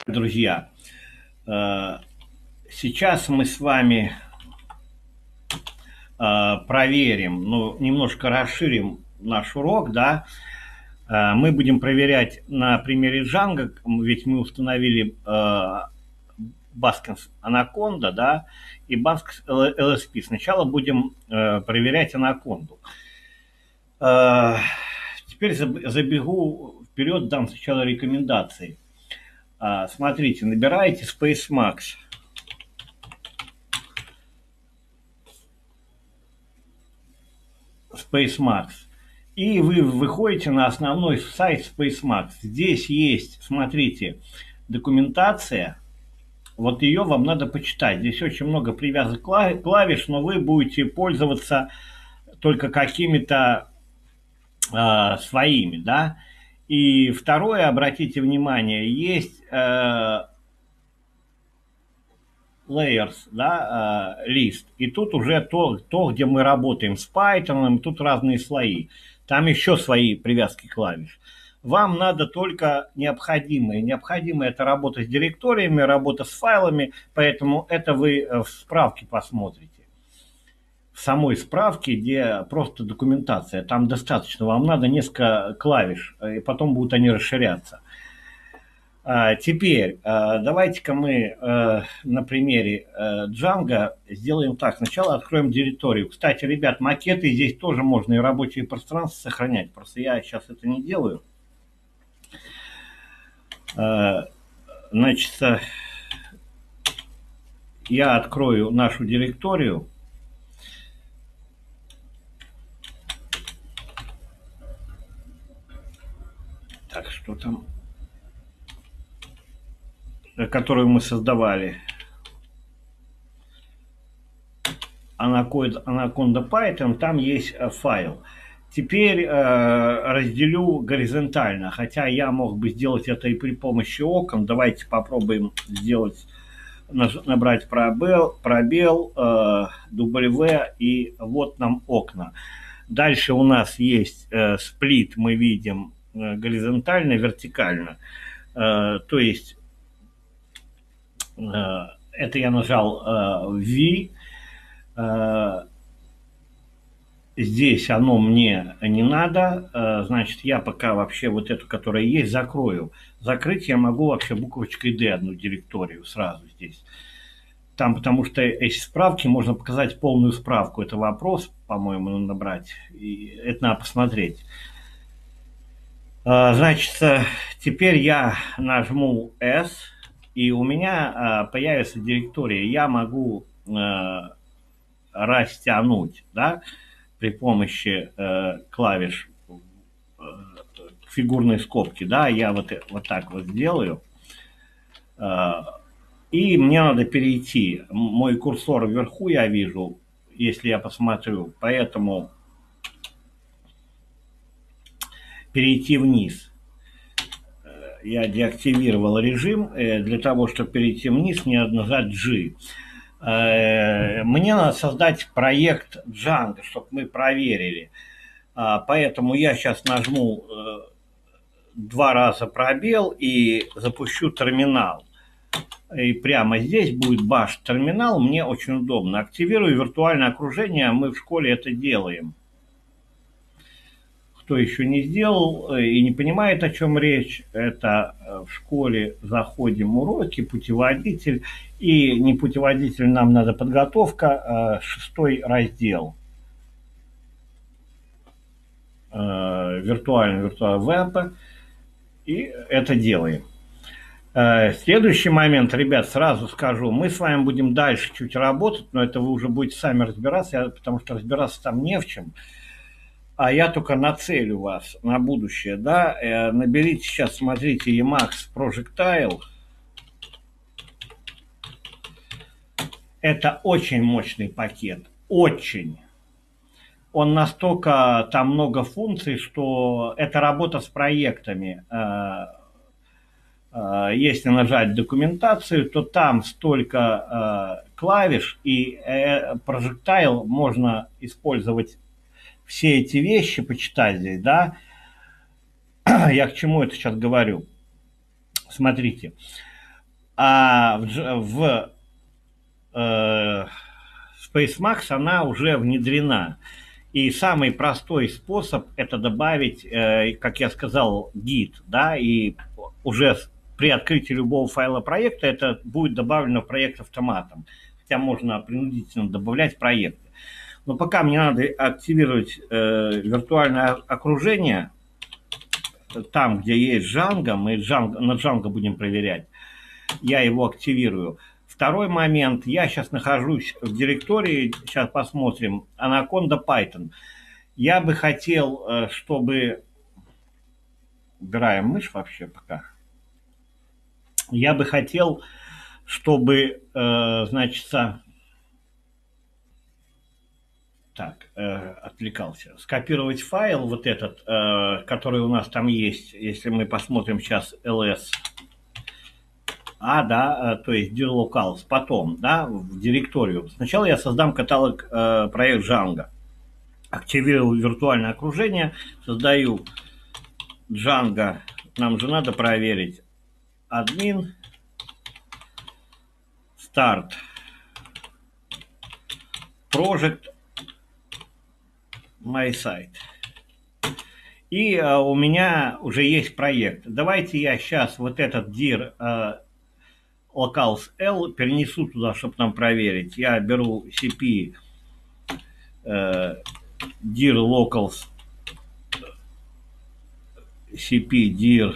Друзья, э, сейчас мы с вами проверим, ну, немножко расширим наш урок, да. Мы будем проверять на примере Django, ведь мы установили Baskins Anaconda, да, и Baskins LSP. Сначала будем проверять Анаконду. Теперь забегу вперед, дам сначала рекомендации. Смотрите, набираете SpaceMax. SpaceMax. И вы выходите на основной сайт SpaceMax. Здесь есть, смотрите, документация. Вот ее вам надо почитать. Здесь очень много привязок клавиш, но вы будете пользоваться только какими-то своими, да. И второе, обратите внимание, есть layers, да, лист. И тут уже то, где мы работаем с Python, тут разные слои. Там еще свои привязки клавиш. Вам надо только необходимое. Необходимое это работа с директориями, работа с файлами, поэтому это вы в справке посмотрите. В самой справке, где просто документация, там достаточно. Вам надо несколько клавиш, и потом будут они расширяться. Теперь давайте-ка мы на примере Django сделаем так. Сначала откроем директорию. Кстати, ребят, макеты здесь тоже можно и рабочие пространства сохранять. Просто я сейчас это не делаю. Значит, я открою нашу директорию. Так, что там? Которую мы создавали. Anaconda Python, там есть файл. Теперь разделю горизонтально, хотя я мог бы сделать это и при помощи окон. Давайте попробуем сделать, набрать пробел, W, и вот нам окна. Дальше у нас есть сплит, мы видим горизонтально, вертикально. То есть это я нажал V. Здесь оно мне не надо, значит, я пока вообще вот эту, которая есть, закрою. Закрыть я могу вообще буковочкой D одну директорию сразу здесь. Там, потому что эти справки, можно показать полную справку. Это вопрос, по-моему, надо набрать. И это надо посмотреть. Значит, теперь я нажму S, и у меня появится директория. Я могу растянуть, да, при помощи клавиш фигурной скобки, да, я вот так вот сделаю. И мне надо перейти. Мой курсор вверху я вижу, если я посмотрю, поэтому перейти вниз. Я деактивировал режим. Для того, чтобы перейти вниз, мне надо нажать G. Мне надо создать проект Django, чтобы мы проверили. Поэтому я сейчас нажму 2 раза пробел и запущу терминал. И прямо здесь будет Bash терминал. Мне очень удобно. Активирую виртуальное окружение. Мы в школе это делаем. Кто еще не сделал и не понимает, о чем речь, это в школе заходим уроки, путеводитель. И не путеводитель, нам надо подготовка, 6 раздел. Виртуальный веб. И это делаем. Следующий момент, ребят, сразу скажу, мы с вами будем дальше чуть работать, но это вы уже будете сами разбираться, потому что разбираться там не в чем. А я только нацелю вас на будущее, да. Наберите сейчас, смотрите, Emacs Projectile. Это очень мощный пакет, очень. Он настолько, там много функций, что это работа с проектами. Если нажать документацию, то там столько клавиш, и Projectile можно использовать все эти вещи, почитать здесь, да. Я к чему это сейчас говорю? Смотрите, а в SpaceMax она уже внедрена. И самый простой способ это добавить, как я сказал, гид, да, и уже при открытии любого файла проекта это будет добавлено в проект автоматом. Хотя можно принудительно добавлять проекты. Но пока мне надо активировать виртуальное окружение, там, где есть Django, мы на Django будем проверять, я его активирую. Второй момент, я сейчас нахожусь в директории, сейчас посмотрим, Anaconda Python. Я бы хотел, чтобы... Убираем мышь вообще пока. Я бы хотел, чтобы, значит, так, отвлекался. Скопировать файл вот этот, который у нас там есть, если мы посмотрим сейчас ls. Да, то есть dir locals, потом, да, в директорию. Сначала я создам каталог проект Django. Активирую виртуальное окружение, создаю Django. Нам же надо проверить. Админ, старт, project, my site. И у меня уже есть проект. Давайте я сейчас вот этот dir locals L перенесу туда, чтобы нам проверить. Я беру cp dir locals cp dir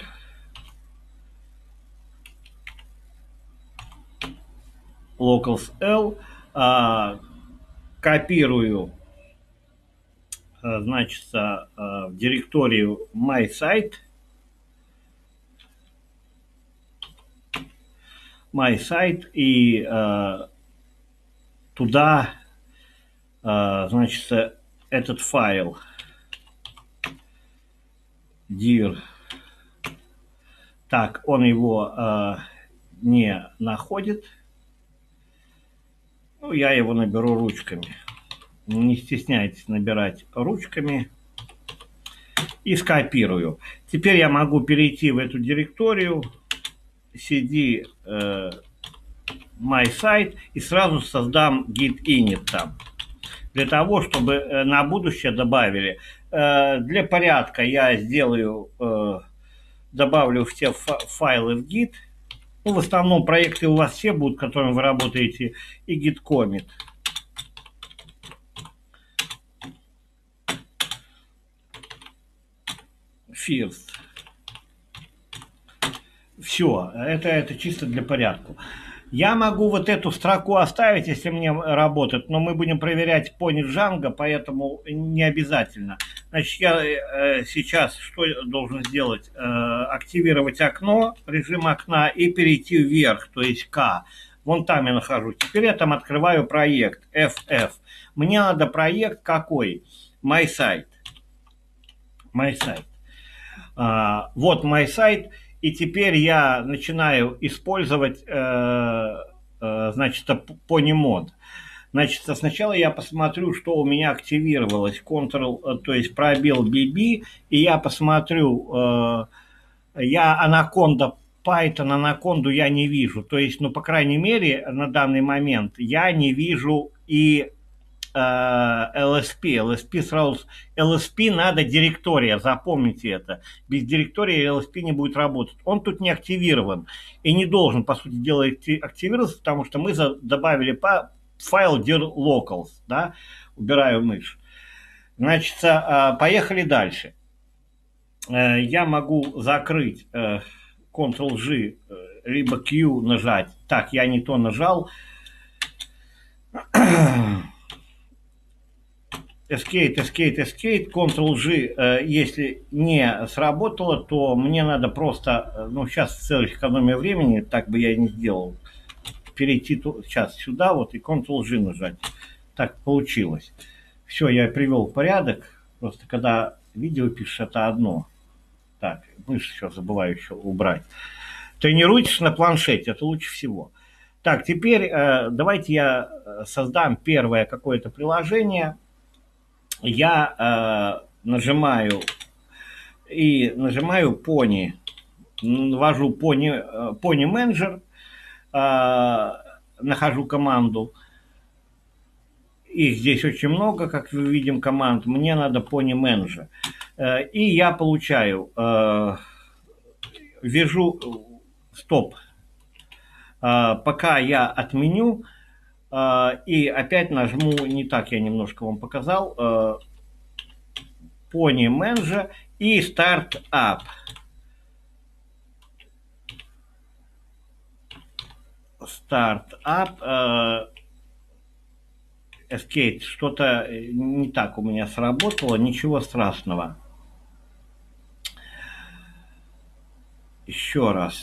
locals L, копирую, значит, в директорию my site, и туда, значит, этот файл dir. Так, он его не находит. Ну, я его наберу ручками. Не стесняйтесь набирать ручками. И скопирую. Теперь я могу перейти в эту директорию, cd my site, и сразу создам git init там. Для того, чтобы на будущее добавили. Для порядка я сделаю, добавлю все файлы в git. Ну, в основном проекты у вас все будут, которыми вы работаете, и git commit. First. Все, это чисто для порядка. Я могу вот эту строку оставить, если мне работает, но мы будем проверять по Django, поэтому не обязательно. Значит, я сейчас что должен сделать? Активировать окно, режим окна, и перейти вверх, то есть К. Вон там я нахожусь. Теперь я там открываю проект FF. Мне надо проект какой? My Site. My Site. Вот My Site. И теперь я начинаю использовать, значит, Pony-мод. Значит, сначала я посмотрю, что у меня активировалось. Ctrl, то есть пробел BB. И я посмотрю, я Anaconda Python, Anaconda я не вижу. То есть, ну, по крайней мере, на данный момент я не вижу и LSP сразу. LSP надо директория, запомните это. Без директории LSP не будет работать. Он тут не активирован и не должен, по сути дела, активироваться, потому что мы добавили файл dir locals, да, убираю мышь. Значит, поехали дальше. Я могу закрыть Ctrl-G, либо Q нажать. Так, я не то нажал. Escape, Ctrl-G, если не сработало, то мне надо просто, ну, сейчас в целях экономии времени, так бы я и не сделал, перейти сейчас сюда вот и Ctrl-G нажать. Так получилось. Все, я привел в порядок. Просто когда видео пишешь, это одно. Так, мышь еще забываю еще убрать. Тренируйтесь на планшете, это лучше всего. Так, теперь давайте я создам первое какое-то приложение. Я нажимаю Pony, ввожу Pony Manager, нахожу команду. Их здесь очень много, как мы видим, команд. Мне надо Pony Manager. И я получаю, вяжу, стоп. Пока я отменю, и опять нажму, не так я немножко вам показал, Pony Manager и Start Up. Start Up. Escape. Что-то не так у меня сработало, ничего страшного. Еще раз.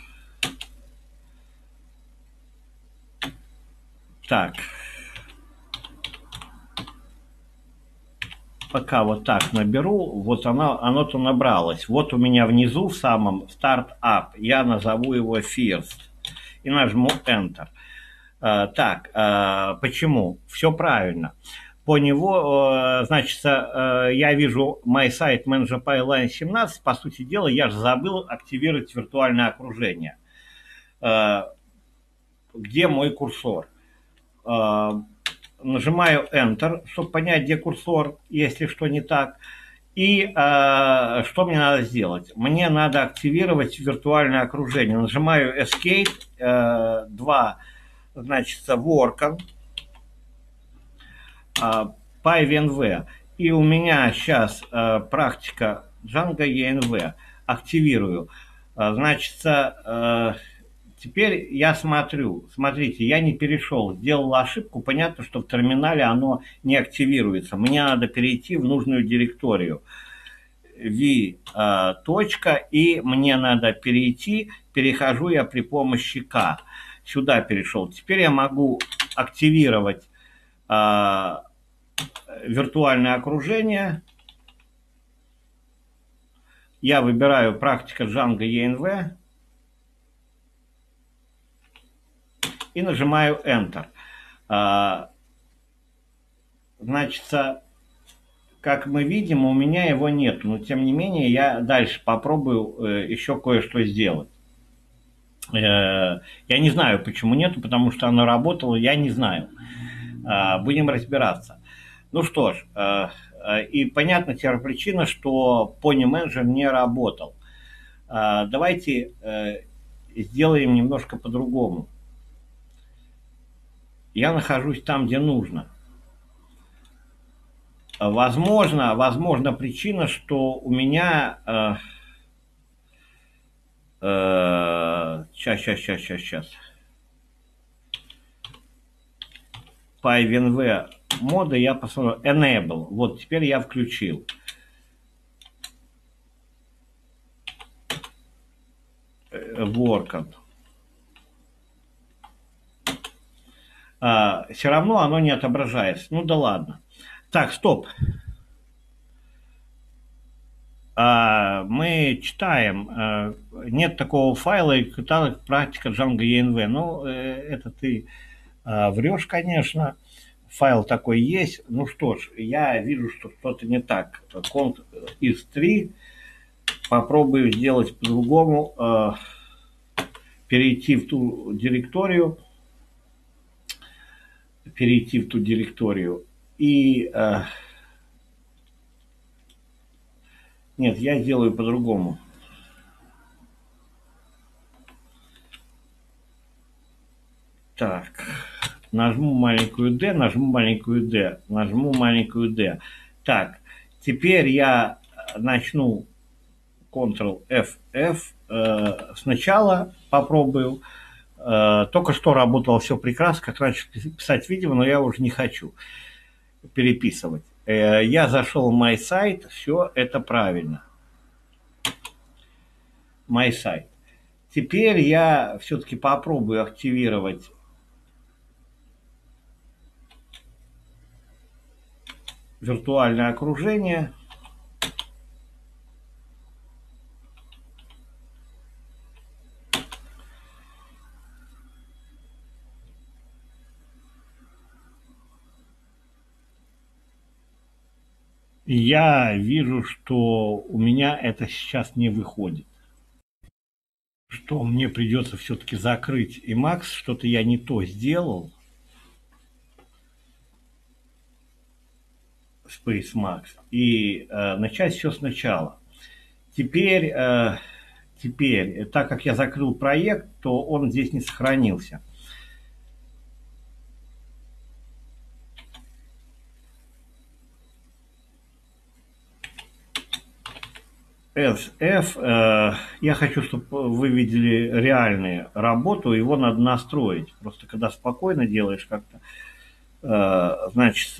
Так. Пока вот так наберу, вот оно-то набралось. Вот у меня внизу в самом Startup, я назову его First и нажму Enter. Так, почему? Все правильно. По него, значит, я вижу My Site Manager Pipeline 17. По сути дела, я же забыл активировать виртуальное окружение. Где мой курсор? Нажимаю Enter, чтобы понять, где курсор, если что не так. И что мне надо сделать? Мне надо активировать виртуальное окружение. Нажимаю Escape, 2, значит, Work, PyVNV. И у меня сейчас практика Django ENV. Активирую. Значит, теперь я смотрю. Смотрите, я не перешел. Сделал ошибку. Понятно, что в терминале оно не активируется. Мне надо перейти в нужную директорию. V. Точка. И мне надо перейти. Перехожу я при помощи K. Сюда перешел. Теперь я могу активировать виртуальное окружение. Я выбираю практика Django ENV и нажимаю Enter. Значит, как мы видим, у меня его нет, но тем не менее я дальше попробую еще кое-что сделать. Я не знаю, почему нету, потому что оно работало, я не знаю. Будем разбираться. Ну что ж, и понятна теперь причина, что Pony Manager не работал. Давайте сделаем немножко по-другому. Я нахожусь там, где нужно. Возможно причина, что у меня... Сейчас. PyVNV мода я посмотрю. Enable. Вот, теперь я включил. Work. Все равно оно не отображается. Ну да ладно. Так, стоп. Мы читаем. Нет такого файла и каталог практика Django ENV. Ну, это ты врешь, конечно. Файл такой есть. Ну что ж, я вижу, что что-то не так. Ctrl из 3. Попробую сделать по-другому. Перейти в ту директорию. И... Нет, я сделаю по-другому. Так. Нажму маленькую D, нажму маленькую D. Так, теперь я начну Ctrl-F. Сначала попробую. Только что работало все прекрасно, как раньше писать видео, но я уже не хочу переписывать. Я зашел в My Site, все это правильно. My Site. Теперь я все-таки попробую активировать виртуальное окружение. Я вижу, что у меня это сейчас не выходит. что мне придется все-таки закрыть Emacs, что-то я не то сделал. Space Max. И начать все сначала. Теперь, так как я закрыл проект, то он здесь не сохранился. SF, я хочу, чтобы вы видели реальную работу, его надо настроить. Просто когда спокойно делаешь как-то, значит,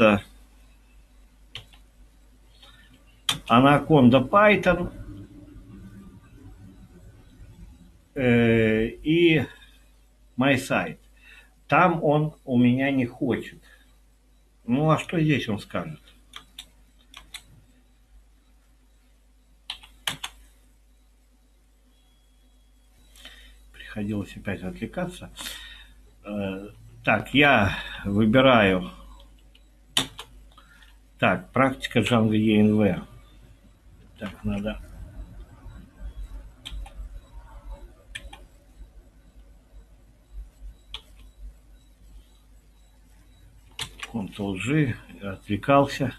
Anaconda Python и MySite. Там он у меня не хочет. Ну, а что здесь он скажет? Приходилось опять отвлекаться. Так, я выбираю. Так, практика Django ENV. Так, надо. Ctrl-G, отвлекался.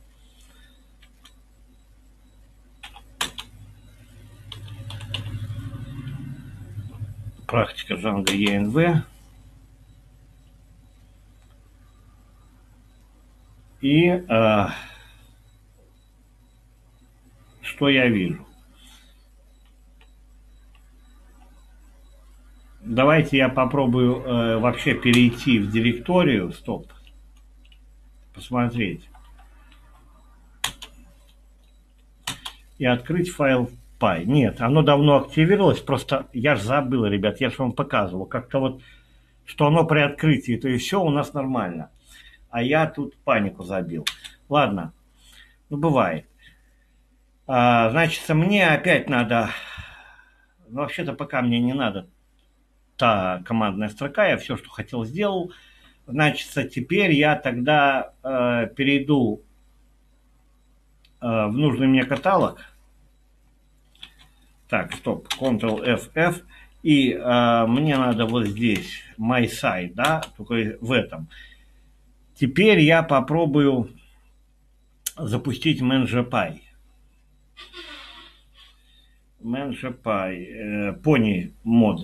Практика Django ENV. И что я вижу? Давайте я попробую вообще перейти в директорию. Стоп. Посмотреть. И открыть файл Py. Нет, оно давно активировалось, просто я же забыл, ребят, я же вам показывал. Как-то вот, что оно при открытии, то и все у нас нормально. А я тут панику забил. Ладно, ну бывает. Значит, мне опять надо... Ну, вообще-то пока мне не надо та командная строка, я все, что хотел, сделал. Значит, теперь я тогда перейду в нужный мне каталог. Так, стоп, Ctrl-F. И мне надо вот здесь MySite, да, только в этом. Теперь я попробую запустить ManagerPy. ManagerPy, Pony мод.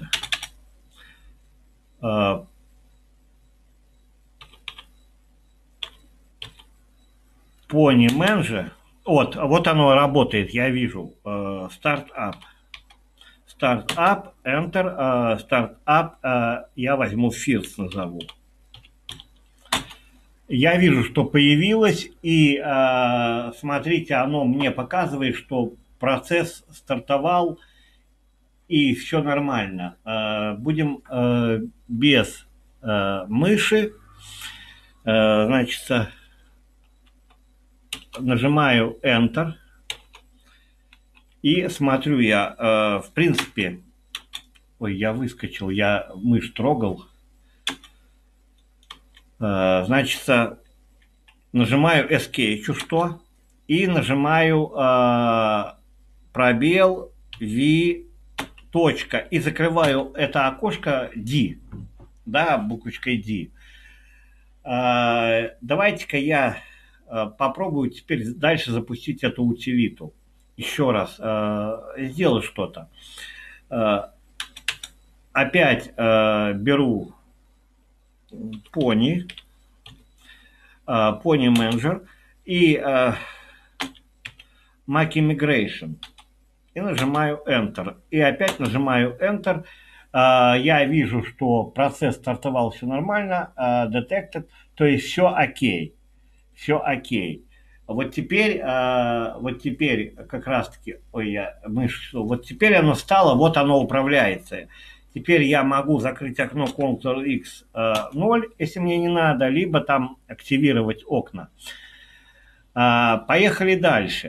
Pony Manager. Вот оно работает, я вижу. Startup. Startup, Enter, Startup, я возьму First назову. Я вижу, что появилось, и смотрите, оно мне показывает, что процесс стартовал, и все нормально. Будем без мыши, значит, нажимаю Enter. И смотрю я, в принципе, ой, я выскочил, я мышь трогал. Значит, нажимаю Escape, что? И нажимаю пробел V, точка. И закрываю это окошко D, да, буквочкой D. Давайте-ка я попробую теперь дальше запустить эту утилиту. Еще раз сделаю что-то. Опять беру Pony Manager и Mac Immigration. И нажимаю Enter. И опять нажимаю Enter. Я вижу, что процесс стартовал, все нормально. Detected. То есть все окей. Все окей. Вот теперь как раз-таки, вот теперь оно стало, вот оно управляется. Теперь я могу закрыть окно Ctrl-X 0, если мне не надо, либо там активировать окна. Поехали дальше.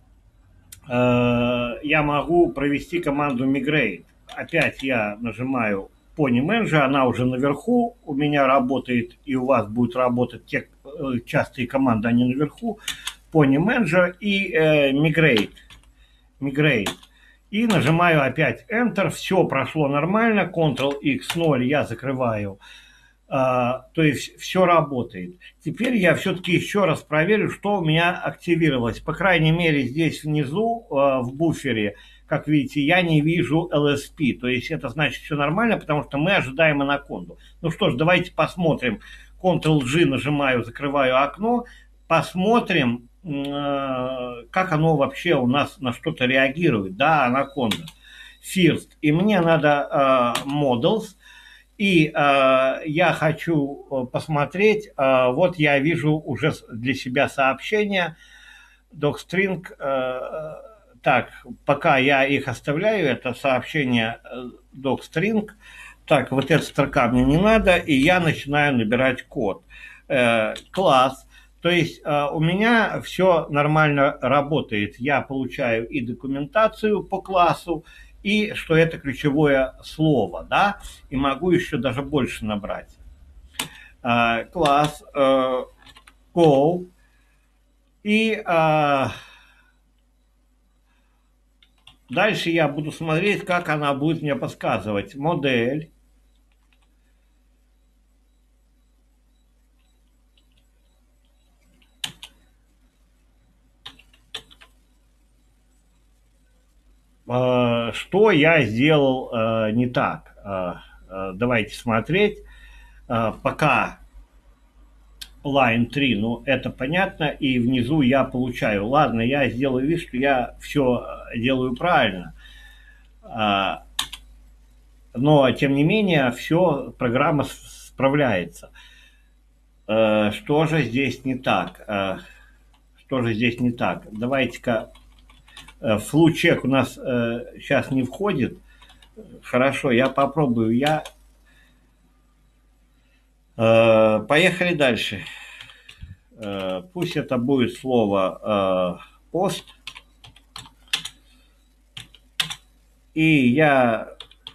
Я могу провести команду Migrate. Опять я нажимаю Pony Manager, она уже наверху у меня работает, и у вас будут работать те частые команды, они наверху. Pony Manager и Migrate. И нажимаю опять Enter, все прошло нормально, Ctrl-X 0 я закрываю. То есть все работает. Теперь я все-таки еще раз проверю, что у меня активировалось. По крайней мере, здесь внизу в буфере, как видите, я не вижу LSP. То есть это значит все нормально, потому что мы ожидаем анаконду. Ну что ж, давайте посмотрим. Ctrl-G нажимаю, закрываю окно. Посмотрим, как оно вообще у нас на что-то реагирует. Да, анаконда. First. И мне надо Models. И я хочу посмотреть, вот я вижу уже для себя сообщение, docstring, так, пока я их оставляю, это сообщение docstring, так, вот эта строка мне не надо, и я начинаю набирать код. Класс, то есть у меня все нормально работает, я получаю и документацию по классу, и что это ключевое слово, да, и могу еще даже больше набрать. Класс, go, и дальше я буду смотреть, как она будет мне подсказывать. Модель. Что я сделал не так? Давайте смотреть. Пока line 3, ну это понятно, и внизу я получаю. Ладно, я сделаю вид, что я все делаю правильно. Но, тем не менее, все, программа справляется. Что же здесь не так? Что же здесь не так? Давайте-ка... Флу-чек у нас сейчас не входит. Хорошо, я попробую. Поехали дальше. Пусть это будет слово пост. И я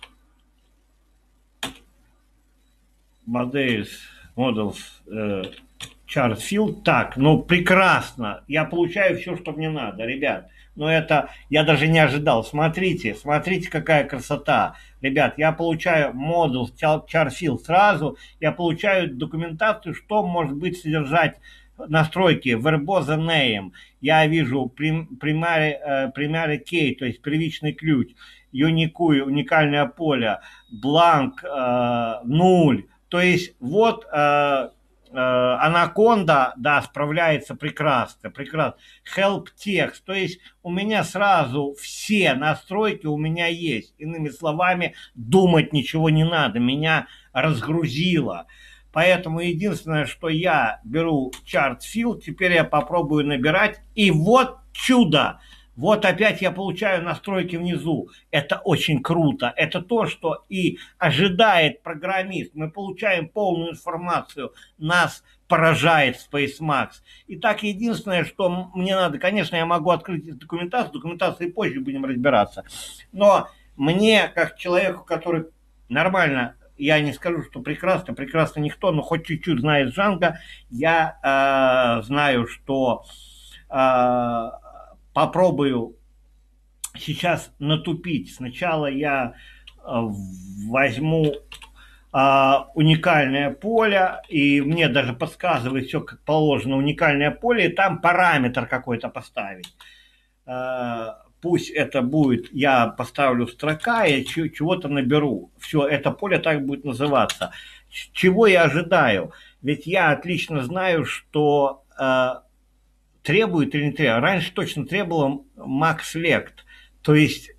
models chart field. Так, ну прекрасно. Я получаю все, что мне надо, ребят. Но это я даже не ожидал. Смотрите, смотрите, какая красота. Ребят, я получаю model chart field сразу. Я получаю документацию, что может быть содержать настройки verbosa name. Я вижу primary key, то есть первичный ключ, unique, уникальное поле, blank, 0. То есть вот Анаконда, да, справляется прекрасно, прекрасно. Help text, то есть у меня сразу все настройки у меня есть. Иными словами, думать ничего не надо, меня разгрузило. Поэтому единственное, что я беру chart field, теперь я попробую набирать, и вот чудо! Вот опять я получаю настройки внизу. Это очень круто. Это то, что и ожидает программист. Мы получаем полную информацию. Нас поражает SpaceMax. Итак, единственное, что мне надо, конечно, я могу открыть документацию. Документацией позже будем разбираться. Но мне, как человеку, который нормально, я не скажу, что прекрасно, прекрасно никто, но хоть чуть-чуть знает Django, я знаю, что... попробую сейчас натупить. Сначала я возьму уникальное поле, и мне даже подсказывает все, как положено, уникальное поле, и там параметр какой-то поставить. Пусть это будет, я поставлю строка, и чего-то наберу. Все, это поле так будет называться. Чего я ожидаю? Ведь я отлично знаю, что... требует или не требует. Раньше точно требовало max-select. То есть,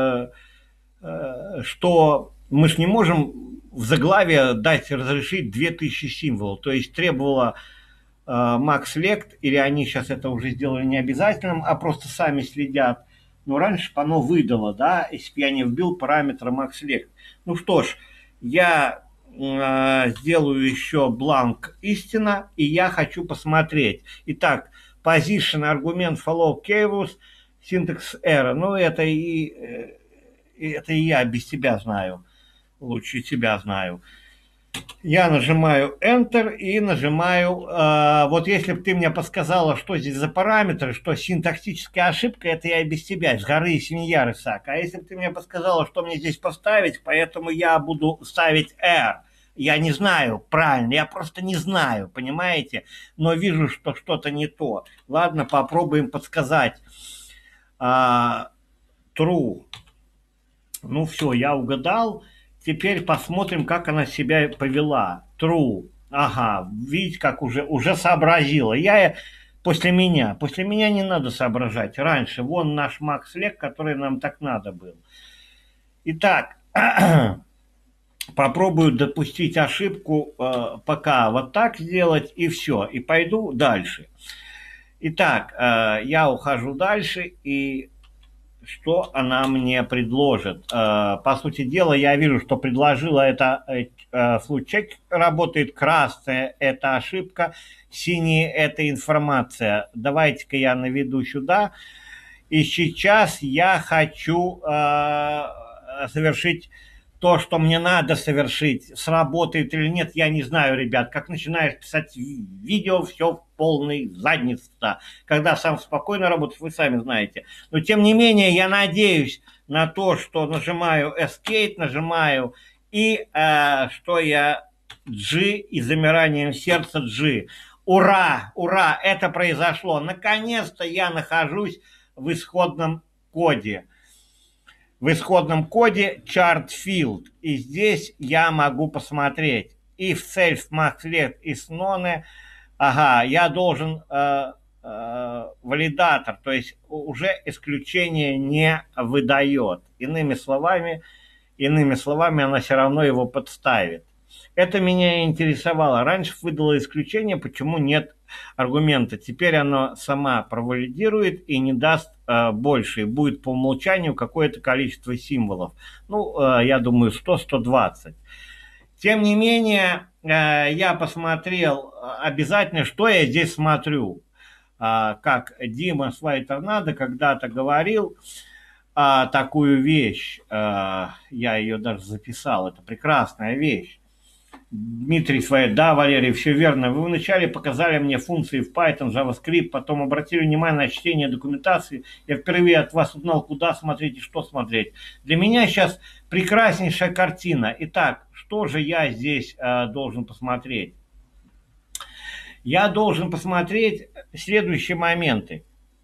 что мы же не можем в заглавие дать разрешить 2000 символов. То есть, требовало max-select, или они сейчас это уже сделали не обязательным, а просто сами следят. Но раньше бы оно выдало, да, если бы я не вбил параметр max-select. Ну что ж, я сделаю еще бланк истина, и я хочу посмотреть. Итак, position, аргумент, follow keyword, syntax error. Ну, это и я без тебя знаю. Лучше тебя знаю. Я нажимаю Enter и нажимаю, вот если бы ты мне подсказала, что здесь за параметры, что синтаксическая ошибка, это я и без тебя, с горы и семья рысак. А если бы ты мне подсказала, что мне здесь поставить, поэтому я буду ставить R. Я не знаю правильно, я просто не знаю, понимаете? Но вижу, что что-то не то. Ладно, попробуем подсказать. True. Ну все, я угадал. Теперь посмотрим, как она себя повела. True. Ага, видите, как уже сообразила. После меня. После меня не надо соображать. Раньше. Вон наш Макс Лек, который нам так надо был. Итак, попробую допустить ошибку, пока вот так сделать, и все. И пойду дальше. Итак, я ухожу дальше, и что она мне предложит. По сути дела, я вижу, что предложила это флучек работает, красная это ошибка, синяя это информация. Давайте-ка я наведу сюда. И сейчас я хочу совершить то, что мне надо совершить. Сработает или нет, я не знаю, ребят. Как начинаешь писать видео, все в полной заднице. Когда сам спокойно работаешь, вы сами знаете. Но тем не менее, я надеюсь на то, что нажимаю Escape, нажимаю, и что я G и замиранием сердца G. Ура, ура, это произошло. Наконец-то я нахожусь в исходном коде. В исходном коде chart field. И здесь я могу посмотреть. If self max left is none. Ага, я должен валидатор, то есть уже исключение не выдает. Иными словами, она все равно его подставит. Это меня интересовало. Раньше выдало исключение, почему нет аргумента. Теперь оно сама провалидирует и не даст больше. И будет по умолчанию какое-то количество символов. Ну, я думаю, 100-120. Тем не менее, я посмотрел обязательно, что я здесь смотрю. Как Дима Свай-Торнадо когда-то говорил такую вещь. Я ее даже записал. Это прекрасная вещь. Дмитрий Своей, да, Валерий, все верно. Вы вначале показали мне функции в Python, JavaScript, потом обратили внимание на чтение документации. Я впервые от вас узнал, куда смотреть и что смотреть. Для меня сейчас прекраснейшая картина. Итак, что же я здесь должен посмотреть? Я должен посмотреть следующие моменты.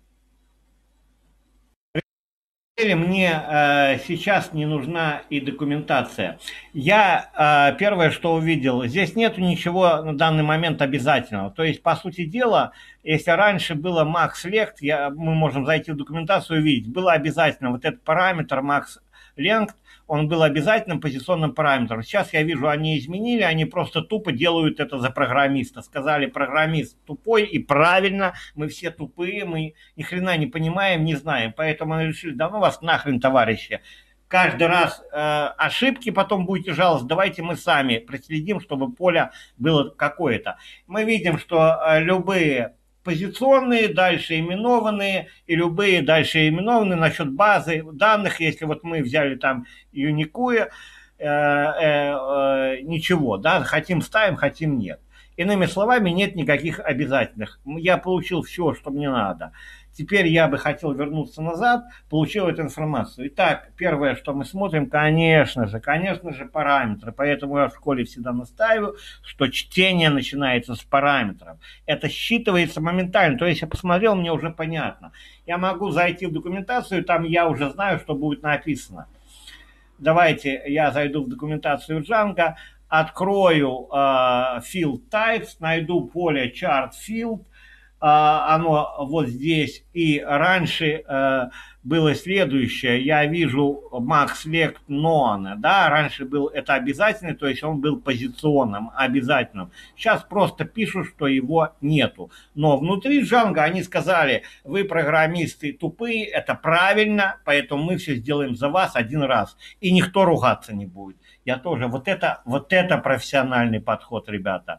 Мне сейчас не нужна и документация. Я первое, что увидел, здесь нету ничего на данный момент обязательного. То есть, по сути дела, если раньше было max length, мы можем зайти в документацию и увидеть, было обязательно вот этот параметр max length, он был обязательным позиционным параметром. Сейчас я вижу, они изменили, они просто тупо делают это за программиста. Сказали, программист тупой, и правильно, мы все тупые, мы ни хрена не понимаем, не знаем. Поэтому мы решили, да ну вас нахрен, товарищи. Каждый раз ошибки, потом будете жаловаться, давайте мы сами проследим, чтобы поле было какое-то. Мы видим, что любые позиционные, дальше именованные, и любые дальше именованные насчет базы данных, если вот мы взяли там Unicue, ничего, да, хотим ставим, хотим нет. Иными словами, нет никаких обязательных. Я получил все, что мне надо. Теперь я бы хотел вернуться назад, получил эту информацию. Итак, первое, что мы смотрим, конечно же, параметры. Поэтому я в школе всегда настаиваю, что чтение начинается с параметров. Это считывается моментально. То есть я посмотрел, мне уже понятно. Я могу зайти в документацию, там я уже знаю, что будет написано. Давайте я зайду в документацию Django, открою field types, найду поле chart field, оно вот здесь, и раньше было следующее, я вижу max length none, да, раньше был это обязательный, то есть он был позиционным, обязательным. Сейчас просто пишут, что его нету. Но внутри Django они сказали, вы программисты тупые, это правильно, поэтому мы все сделаем за вас один раз, и никто ругаться не будет. Я тоже, вот это профессиональный подход, ребята.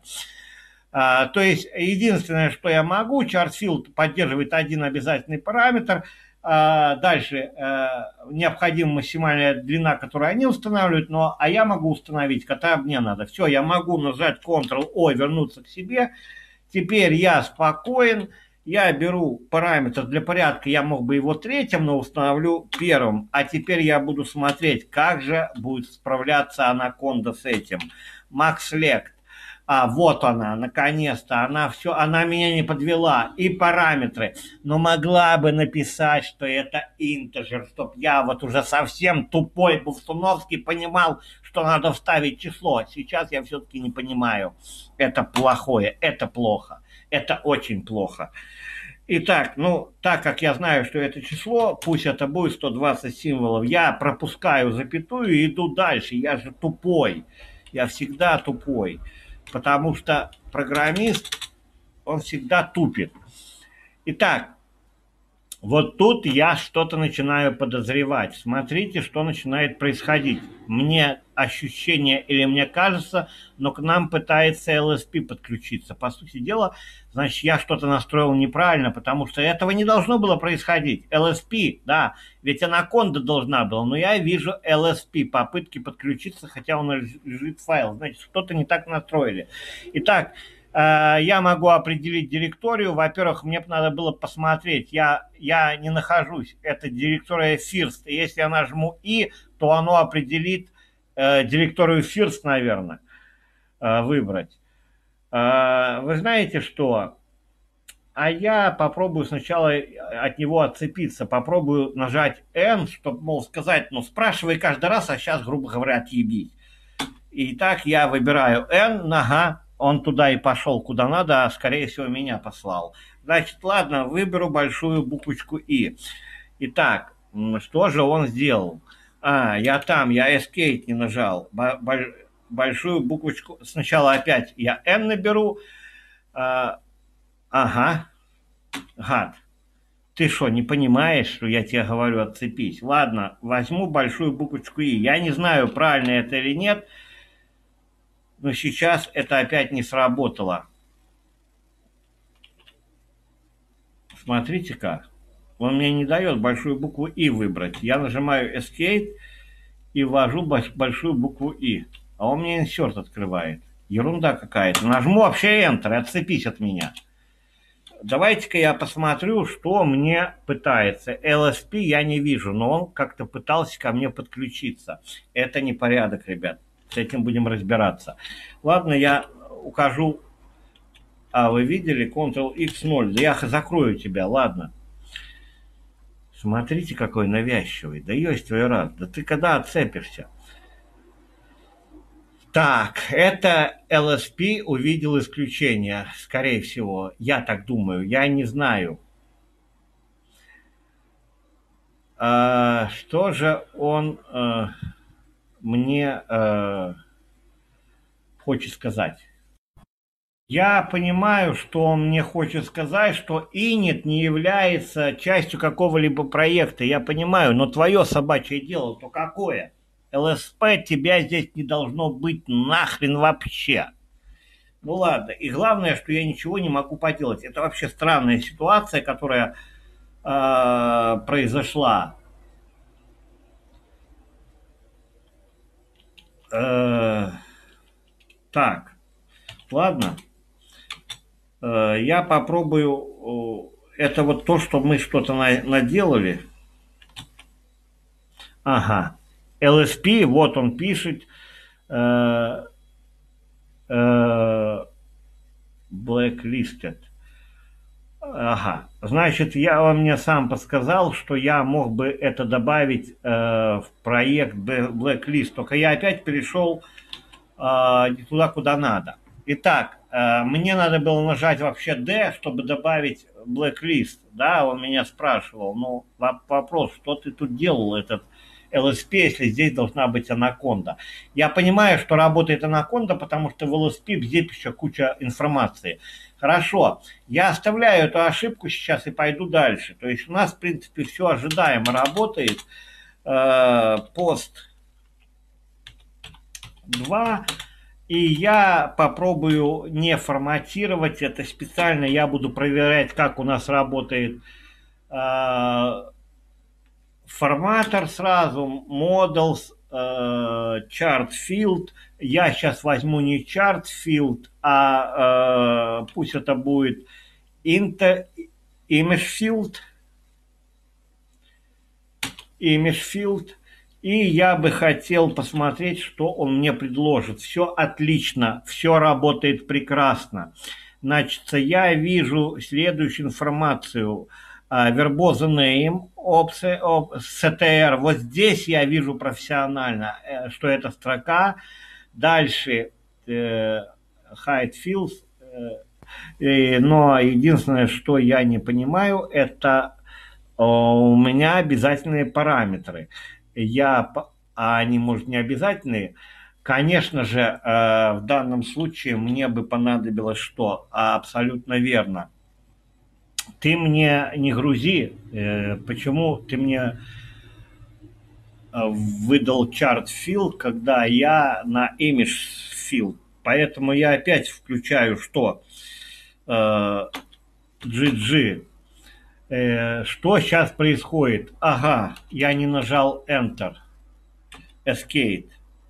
То есть единственное, что я могу, chart field поддерживает один обязательный параметр, Дальше необходима максимальная длина, которую они устанавливают, а я могу установить, которая мне надо. Все, я могу нажать Ctrl-O, вернуться к себе. Теперь я спокоен, я беру параметр для порядка, я мог бы его третьим, но установлю первым. А теперь я буду смотреть, как же будет справляться анаконда с этим. Max Select. Вот она, наконец-то, она меня не подвела. И параметры. Но могла бы написать, что это интеджер, чтоб я вот уже совсем тупой Бувсуновский понимал, что надо вставить число. Сейчас я все-таки не понимаю. Это плохое, это плохо, это очень плохо. Итак, так как я знаю, что это число, пусть это будет 120 символов, я пропускаю запятую и иду дальше. Я же тупой, я всегда тупой. Потому что программист, он всегда тупит. Итак, вот тут я что-то начинаю подозревать. Смотрите, что начинает происходить. Мне ощущение или мне кажется, но к нам пытается LSP подключиться. По сути дела, значит, я что-то настроил неправильно, потому что этого не должно было происходить. LSP, да, ведь анаконда должна была, но я вижу LSP, попытки подключиться, хотя он лежит файл. Значит, что-то не так настроили. Итак, я могу определить директорию. Во-первых, мне надо было посмотреть. Я не нахожусь. Это директория first. И если я нажму И, то оно определит директорию first, наверное, выбрать. Вы знаете что? А я попробую сначала от него отцепиться. Попробую нажать N, чтобы, мол, сказать, спрашивай каждый раз, а сейчас, грубо говоря, отъебись. Итак, я выбираю N, ага. Он туда и пошел, куда надо, а скорее всего меня послал. Значит, ладно, выберу большую буквочку И. Итак, что же он сделал? Я Escape не нажал. Большую буквочку, сначала опять я N наберу. Ага, гад. Ты что, не понимаешь, что я тебе говорю, отцепись? Ладно, возьму большую буквочку И. Я не знаю, правильно это или нет, но сейчас это опять не сработало. Смотрите-ка. Он мне не дает большую букву И выбрать. Я нажимаю Escape и ввожу большую букву И. А он мне insert открывает. Ерунда какая-то. Нажму вообще Enter, отцепись от меня. Давайте-ка я посмотрю, что мне пытается. LSP я не вижу, но он как-то пытался ко мне подключиться. Это непорядок, ребят. С этим будем разбираться. Ладно, я укажу. Вы видели? Ctrl-X 0. Да я закрою тебя, ладно. Смотрите, какой навязчивый. Да есть твой раз. Да ты когда отцепишься? Так, это LSP увидел исключение, скорее всего. Я так думаю, я не знаю. Что же он мне хочет сказать? Я понимаю, что он мне хочет сказать, что init не является частью какого-либо проекта. Я понимаю, но твое собачье дело то какое? LSP тебя здесь не должно быть нахрен вообще. Ну ладно, и главное, что я ничего не могу поделать. Это вообще странная ситуация, которая произошла. Так, ладно. Я попробую. Это вот то, что мы что-то наделали. Ага. LSP, вот он пишет. Blacklisted. Ага. Значит, он мне сам подсказал, что я мог бы это добавить в проект Blacklist. Только я опять перешел не туда, куда надо. Итак, мне надо было нажать вообще D, чтобы добавить Blacklist. Да, он меня спрашивал. Ну, вопрос, что ты тут делал, этот LSP, если здесь должна быть анаконда. Я понимаю, что работает анаконда, потому что в LSP здесь еще куча информации. Хорошо, я оставляю эту ошибку сейчас и пойду дальше. То есть у нас, в принципе, все ожидаемо работает. Пост 2. И я попробую не форматировать это специально. Я буду проверять, как у нас работает форматор сразу, models, chart field. Я сейчас возьму не chart field, а пусть это будет image field. Image field. И я бы хотел посмотреть, что он мне предложит. Все отлично, все работает прекрасно. Значит, я вижу следующую информацию. Verbosa name, опция, CTR. Вот здесь я вижу профессионально, что это строка. Дальше hide fields. Но единственное, что я не понимаю, это у меня обязательные параметры. А они, может, не обязательные. Конечно же, в данном случае мне бы понадобилось что? Абсолютно верно. Ты мне не грузи. Почему ты мне выдал chart field, когда я на image field? Поэтому я опять включаю что? GG. Что сейчас происходит? Ага, я не нажал Enter. Escape.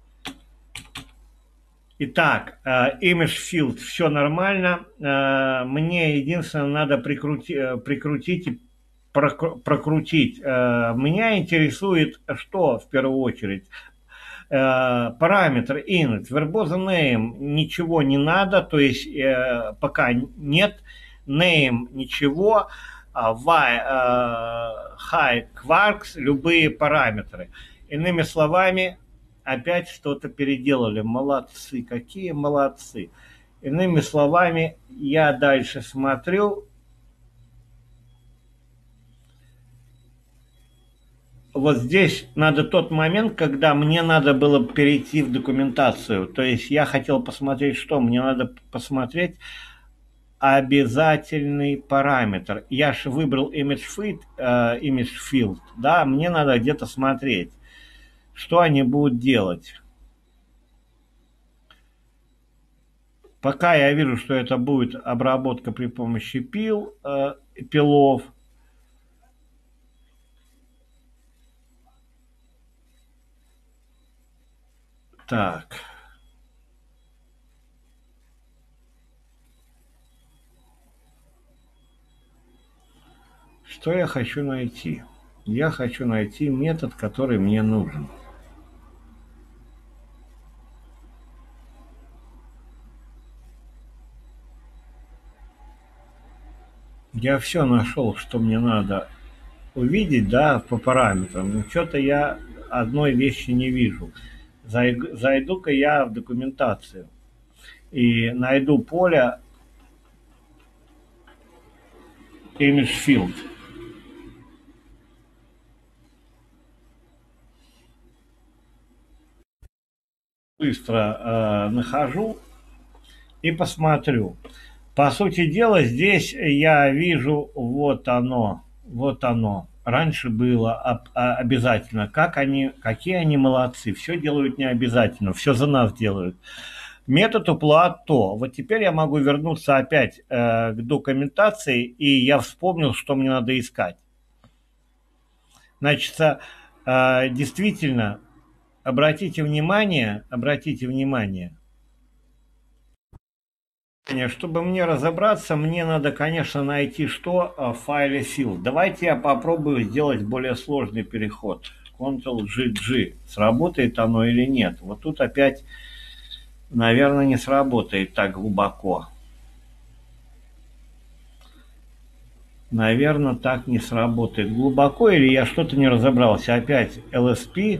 Итак, image field, все нормально. Мне единственное надо прикрутить и прокрутить. Меня интересует что в первую очередь? Параметр init, verbosa name, ничего не надо, то есть пока нет, name ничего, high quarks, любые параметры. Иными словами, опять что-то переделали. Молодцы, какие молодцы. Иными словами, я дальше смотрю. Вот здесь надо тот момент, когда мне надо было перейти в документацию. То есть я хотел посмотреть, что мне надо посмотреть обязательный параметр. Я же выбрал image field, да, мне надо где-то смотреть, что они будут делать. Пока я вижу, что это будет обработка при помощи пилов. Так. Что я хочу найти? Я хочу найти метод, который мне нужен. Я все нашел, что мне надо увидеть, да, по параметрам. Но что-то я одной вещи не вижу. Зайду-ка я в документацию и найду поле image field. Быстро нахожу и посмотрю. По сути дела, здесь я вижу вот оно, вот оно. Раньше было обязательно. Какие они молодцы. Все делают не обязательно, все за нас делают. Метод уплато. Вот теперь я могу вернуться опять к документации, и я вспомнил, что мне надо искать. Значит, действительно, обратите внимание, чтобы мне разобраться, мне надо, конечно, найти что в файле field. Давайте я попробую сделать более сложный переход. Ctrl-G. Сработает оно или нет? Вот тут опять, наверное, не сработает так глубоко. Наверное, так не сработает глубоко, или я что-то не разобрался. Опять LSP.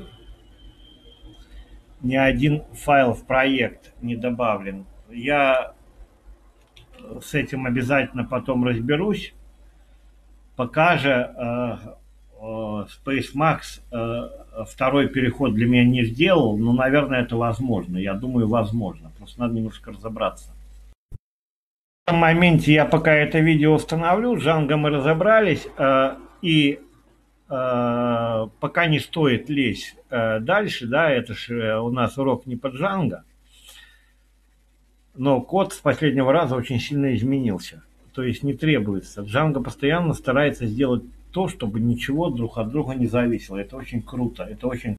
Ни один файл в проект не добавлен. Я с этим обязательно потом разберусь. Пока же SpaceMax второй переход для меня не сделал, но, наверное, это возможно. Я думаю, возможно. Просто надо немножко разобраться. В этом моменте я пока это видео установлю. С Django мы разобрались. И пока не стоит лезть дальше. Да, это же у нас урок не по Django. Но код с последнего раза очень сильно изменился. То есть не требуется. Django постоянно старается сделать то, чтобы ничего друг от друга не зависело. Это очень круто, это очень